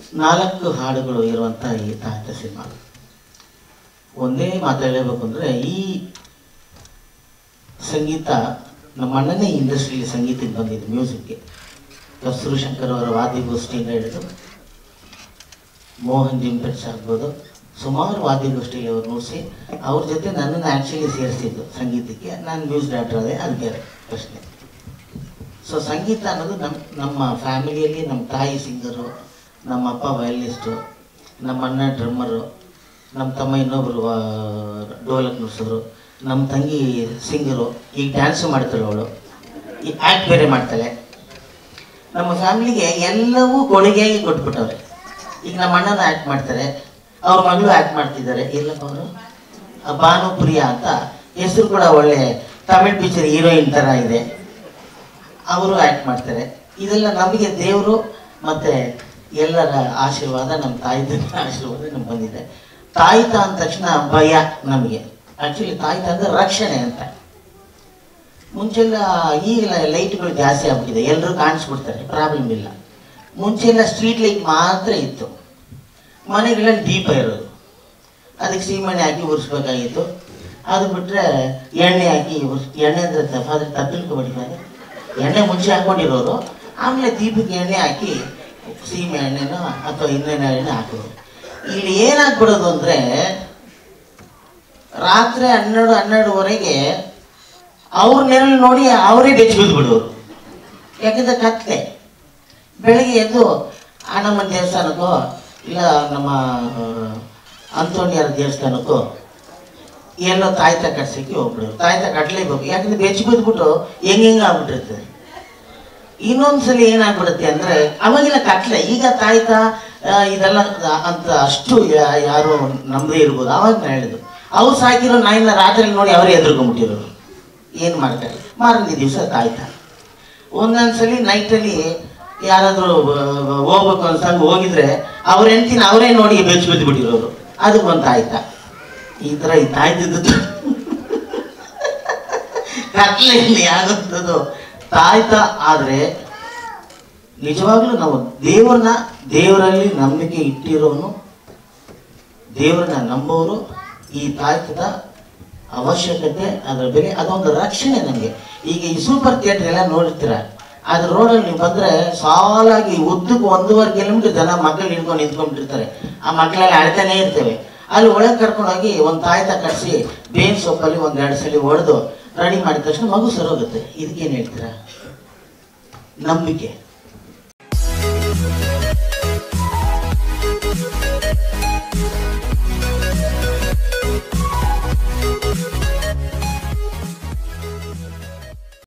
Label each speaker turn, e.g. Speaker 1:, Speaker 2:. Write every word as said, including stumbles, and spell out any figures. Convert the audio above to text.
Speaker 1: ನಾಲ್ಕು ಹಾಡುಗಳು ಇರುವಂಥ ಈ ತಾಯ್ತ ಸಿನಿಮಾ. ಒಂದೇ ಮಾತು ಹೇಳಬೇಕು ಅಂದರೆ, ಈ ಸಂಗೀತ ನಮ್ಮ ಅಣ್ಣನೇ ಇಂಡಸ್ಟ್ರಿಯಲ್ಲಿ ಸಂಗೀತಕ್ಕೆ ಬಂದಿದ್ದು, ಮ್ಯೂಸಿಕ್ಗೆ. ಕಸ್ತೂರಿ ಶಂಕರ್ ಅವರ ವಾದ್ಯಗೋಷ್ಠಿಯಿಂದ ಹಿಡಿದು ಮೋಹನ್ ಜಿಂಪೆಟ್ಸ್ ಆಗ್ಬೋದು, ಸುಮಾರು ವಾದ್ಯಗೋಷ್ಠಿಯಲ್ಲಿ ಅವರು ನುಡಿಸಿ ಅವ್ರ ಜೊತೆ ನನ್ನನ್ನು ಆ್ಯಕ್ಚುಲಿ ಸೇರಿಸಿದ್ದು ಸಂಗೀತಕ್ಕೆ. ನಾನು ಮ್ಯೂಸಿಕ್ ಡೈರೆಕ್ಟರ್ ಅದೇ, ಅದು ಬೇರೆ ಪ್ರಶ್ನೆ. ಸೊ ಸಂಗೀತ ಅನ್ನೋದು ನಮ್ಮ ನಮ್ಮ ಫ್ಯಾಮಿಲಿಯಲ್ಲಿ ನಮ್ಮ ತಾಯಿ ಸಿಂಗರು, ನಮ್ಮ ಅಪ್ಪ ವಯಲಿಸ್ಟು, ನಮ್ಮ ಅಣ್ಣ ಡ್ರಮ್ಮರು, ನಮ್ಮ ತಮ್ಮ ಇನ್ನೊಬ್ಬರು ಡೋಲಕ್ ನುಡಿಸೋರು, ನಮ್ಮ ತಂಗಿ ಸಿಂಗರು, ಈಗ ಡ್ಯಾನ್ಸು ಮಾಡ್ತಾಳೆ ಅವಳು, ಈಗ ಆ್ಯಕ್ಟ್ ಬೇರೆ ಮಾಡ್ತಾಳೆ. ನಮ್ಮ ಫ್ಯಾಮಿಲಿಗೆ ಎಲ್ಲವೂ ಕೊಡುಗೆಯಾಗಿ ಕೊಟ್ಬಿಟ್ಟವ್ರೆ. ಈಗ ನಮ್ಮ ಅಣ್ಣನ ಆ್ಯಕ್ಟ್ ಮಾಡ್ತಾರೆ, ಅವ್ರ ಮಗಳು ಆ್ಯಕ್ಟ್ ಮಾಡ್ತಿದ್ದಾರೆ. ಇಲ್ಲಪ್ಪ ಅವರು ಭಾನುಪ್ರಿಯಾ ಅಂತ ಹೆಸರು ಕೂಡ ಒಳ್ಳೆ ತಮಿಳ್ ಪಿಕ್ಚರ್ ಹೀರೋಯಿನ್ ಥರ ಇದೆ, ಅವರು ಆ್ಯಕ್ಟ್ ಮಾಡ್ತಾರೆ. ಇದೆಲ್ಲ ನಮಗೆ ದೇವರು ಮತ್ತು ಎಲ್ಲರ ಆಶೀರ್ವಾದ, ನಮ್ಮ ತಾಯಿದ ಆಶೀರ್ವಾದ ನಮ್ಗೆ ಬಂದಿದೆ. ತಾಯ್ತ ಅಂದ ತಕ್ಷಣ ಭಯ ನಮಗೆ. ಆ್ಯಕ್ಚುಲಿ ತಾಯ್ತ ಅಂದರೆ ರಕ್ಷಣೆ ಅಂತ. ಮುಂಚೆಲ್ಲ ಈಗೆಲ್ಲ ಲೈಟ್ಗಳು ಜಾಸ್ತಿ ಆಗ್ಬಿಟ್ಟಿದೆ, ಎಲ್ಲರೂ ಕಾಣಿಸ್ಬಿಡ್ತಾರೆ, ಪ್ರಾಬ್ಲಮ್ ಇಲ್ಲ. ಮುಂಚೆಲ್ಲ ಸ್ಟ್ರೀಟ್ ಲೈಟ್ ಮಾತ್ರ ಇತ್ತು, ಮನೆಗಳಲ್ಲಿ ದೀಪ ಇರೋದು, ಅದಕ್ಕೆ ಸೀಮೆಣ್ಣೆ ಹಾಕಿ ಉರಿಸ್ಬೇಕಾಗಿತ್ತು. ಅದು ಬಿಟ್ಟರೆ ಎಣ್ಣೆ ಹಾಕಿ ಉರ್ಸ್ ಎಣ್ಣೆ ಅಂದರೆ ಫಾದರ್ ತಪ್ಪಿಲ್ಕೊಬಿಟ್ಟಿದ್ದಾರೆ, ಎಣ್ಣೆ ಮುಂಚೆ ಹಾಕ್ಕೊಂಡಿರೋರು, ಆಮೇಲೆ ದೀಪಕ್ಕೆ ಎಣ್ಣೆ ಹಾಕಿ ಸೀಮೆ ಎಣ್ಣೆನೋ ಅಥವಾ ಇನ್ನೇನೋ ಎಣ್ಣೆ ಹಾಕೋರು. ಇಲ್ಲಿ ಏನಾಗ್ಬಿಡೋದು ಅಂದರೆ, ರಾತ್ರಿ ಹನ್ನೆರಡು ಹನ್ನೆರಡುವರೆಗೆ ಅವ್ರ ನೆರಳು ನೋಡಿ ಅವರೇ ಬೆಚ್ಚ ಬಿದ್ದುಬಿಡೋರು. ಯಾಕೆಂದರೆ ಕತ್ಲೆ. ಬೆಳಗ್ಗೆ ಎದ್ದು ಆನಮ್ಮನ ದೇವಸ್ಥಾನಕ್ಕೋ ಇಲ್ಲ ನಮ್ಮ ಅಂತೋಣಿಯರ ದೇವಸ್ಥಾನಕ್ಕೋ ಎಲ್ಲೋ ತಾಯ್ತ ಕಟ್ಸೋಕ್ಕೆ ಹೋಗ್ಬಿಡೋರು. ತಾಯ್ತ ಕಟ್ಟಲೇಬೇಕು, ಯಾಕಂದರೆ ಬೆಚ್ಚ ಬಿದ್ದುಬಿಟ್ಟು ಹೆಂಗೆ ಹೆಂಗೆ ಆಗ್ಬಿಟ್ಟಿರ್ತದೆ. ಇನ್ನೊಂದ್ಸಲಿ ಏನಾಗ್ಬಿಡುತ್ತೆ ಅಂದರೆ, ಅವಾಗಿನ ಕತ್ಲೆ, ಈಗ ತಾಯ್ತ ಇದೆಲ್ಲ ಅಂತ ಅಷ್ಟು ಯಾರು ನಮ್ಮದೇ ಇರ್ಬೋದು. ಆವಾಗ ನಾನು ಹೇಳಿದ್ದು, ಅವ್ರು ಸಾಕಿರೋ ನಾಯಿನ ರಾತ್ರಿ ನೋಡಿ ಅವರೇ ಎದುರ್ಕೊಂಡ್ಬಿಟ್ಟಿರೋರು. ಏನು ಮಾಡ್ತಾರೆ, ಮಾರನೇ ದಿವಸ ತಾಯ್ತ. ಒಂದೊಂದ್ಸಲಿ ನೈಟಲ್ಲಿ ಯಾರಾದರೂ ಹೋಗ್ಬೇಕು ಅನ್ಸಂಗೆ ಹೋಗಿದ್ರೆ ಅವ್ರ ಹೆಂಡ್ತಿನ ಅವರೇ ನೋಡಿ ಬೆಚ್ಚ ಬಿದ್ದು ಬಿಟ್ಟಿರೋರು. ಅದಕ್ಕೊಂದು ತಾಯ್ತ. ಈ ಥರ ಈ ತಾಯ್ತಿದ್ದು ಕತ್ಲೆಯಲ್ಲಿ ಆಗುತ್ತದು ತಾಯ್ತ. ಆದರೆ ನಿಜವಾಗ್ಲೂ ನಾವು ದೇವ್ರನ್ನ ದೇವರಲ್ಲಿ ನಂಬಿಕೆ ಇಟ್ಟಿರೋನು, ದೇವ್ರನ್ನ ನಂಬೋರು ಈ ತಾಯ್ತದ ಅವಶ್ಯಕತೆ, ಅದರ ಬೆಲೆ, ಅದೊಂದು ರಕ್ಷಣೆ ನಮಗೆ. ಈಗ ಈ ಸೂಪರ್ ಥಿಯೇಟರ್ ಎಲ್ಲ ನೋಡಿರ್ತೀರ, ಅದ್ರ ರೋಡಲ್ಲಿ ನೀವು ಬಂದರೆ ಸಾಲಾಗಿ ಉದ್ದಕ್ಕೆ ಒಂದೂವರೆ ಕಿಲೋಮೀಟರ್ ಜನ ಮಕ್ಕಳು ಹಿಡ್ಕೊಂಡು ನಿಂತ್ಕೊಂಡಿರ್ತಾರೆ. ಆ ಮಕ್ಕಳೆಲ್ಲ ಅಳ್ತಾನೇ ಇರ್ತೇವೆ. ಅಲ್ಲಿ ಒಳಗೆ ಕರ್ಕೊಂಡೋಗಿ ಒಂದು ತಾಯ್ತ ಕಟ್ಸಿ ಬೇವಿನ ಸೊಪ್ಪಲ್ಲಿ ಒಂದು ಎರಡು ಸಲ ಹೊಡೆದು ರೆಡಿ ಮಾಡಿದ ತಕ್ಷಣ ಮಗು ಸರೋಗುತ್ತೆ. ಇದಕ್ಕೇನು ಹೇಳ್ತೀರಾ? ನಂಬಿಕೆ.